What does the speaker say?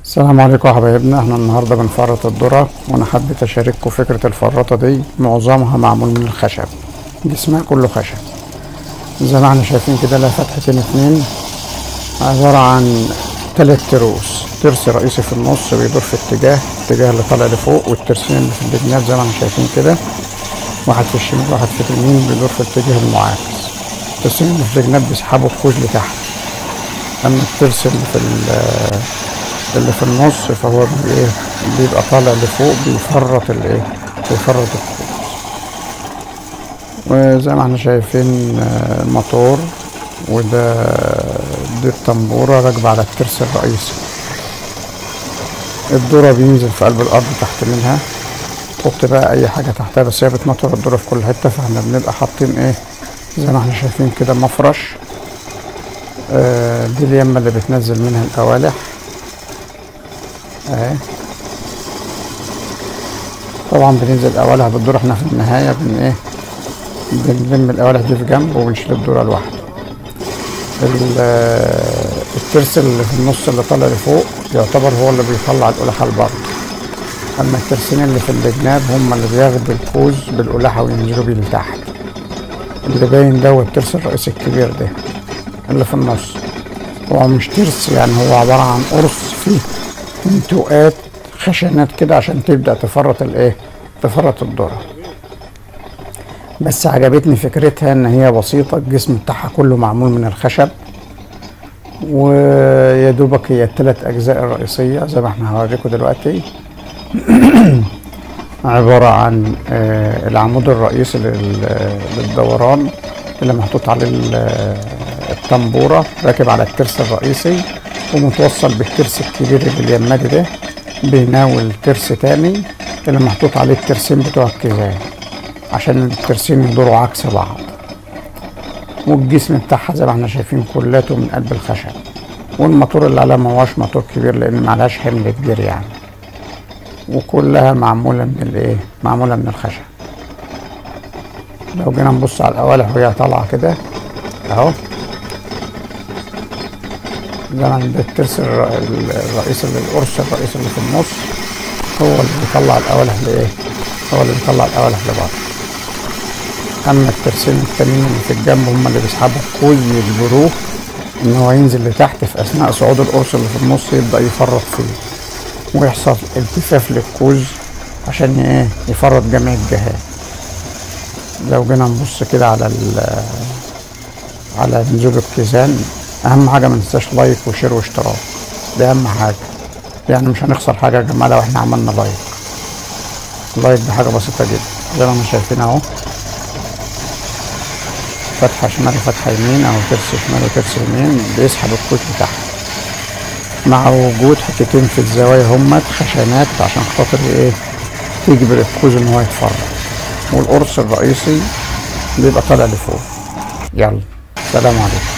السلام عليكم يا حبايبنا. احنا النهارده بنفرط الذرة، وانا حبيت اشارككم فكرة الفرطة دي. معظمها معمول من الخشب، جسمها كله خشب زي ما احنا شايفين كده. لها فتحتين اتنين، عبارة عن 3 تروس. ترس رئيسي في النص بيدور في اتجاه اللي طالع لفوق، والترسين اللي في الجناب زي ما احنا شايفين كده، واحد في الشمال واحد في اليمين، بيدور في الاتجاه المعاكس. الترسين اللي في الجناب بيسحبوا الكوز لتحت، اما الترس اللي في النص فهو بيبقى طالع لفوق، بيفرط الكوز. وزي ما احنا شايفين موتور، دي الطنبورة راكبة على الترس الرئيسي. الذرة بينزل في قلب الأرض تحت منها، تحط بقى أي حاجة تحتها، بس هي بتنطر الذرة في كل حتة. فاحنا بنبقى حاطين زي ما احنا شايفين كده مفرش. دي اليمة اللي بتنزل منها القوالح اهي. طبعا بننزل القوالح بالذرة. احنا في النهاية بنلم القوالح دي في جنب، وبنشيل الذرة لوحده. الترس اللي في النص اللي طالع لفوق يعتبر هو اللي بيطلع القلحة لبره، اما الترسين اللي في الجناب هم اللي بياخدوا الكوز بالقلحة وينزلوا بيه لتحت. اللي باين ده هو الترس الرئيسي الكبير ده اللي في النص. هو مش ترس، يعني هو عبارة عن قرص فيه انتوءات خشنات كده عشان تبدأ تفرط الذرة. بس عجبتني فكرتها ان هي بسيطة، الجسم بتاعها كله معمول من الخشب، ويا دوبك هي ال3 اجزاء الرئيسية زي ما احنا هوريكم دلوقتي. عبارة عن العمود الرئيسي للدوران اللي محطوط عليه الطنبورة، راكب على الترس الرئيسي، ومتوصل بالترس الكبير اللي اليمادي ده، بيناول ترس تاني اللي محطوط عليه الترسين بتوع الكيزان عشان الترسين يدوروا عكس بعض. والجسم بتاعها زي ما احنا شايفين كلاته من قلب الخشب. والموتور اللي عليها مهوش موتور كبير لان معلهاش حمل كبير يعني، وكلها معمولة من الخشب. لو جينا نبص على القوالح وهي طالعة كده اهو، ده الترس الرئيسي القرص الرئيسي اللي في النص هو اللي بيطلع القوالح لبره. اما الترسين التانيين اللي في الجنب هم اللي بيسحبوا الكوز يجبروه ان هو ينزل لتحت في اثناء صعود القرص اللي في النص، يبدا يفرط فيه ويحصل التفاف للكوز عشان يفرط جميع الجهات. لو جينا نبص كده على نزول الكيزان، اهم حاجه ما ننساش لايك وشير واشتراك، ده اهم حاجه. يعني مش هنخسر حاجه يا جماعه لو احنا عملنا لايك بحاجه بسيطه جدا. زي ما احنا شايفين اهو، فتحه شمال وفتحه يمين، او ترس شمال وترس يمين، بيسحب الكوز بتاعها مع وجود حتتين في الزوايا همت خشنات عشان خاطر تجبر الكوز ان هو يتفرط. والقرص الرئيسي بيبقى طالع لفوق. يلا سلام عليكم.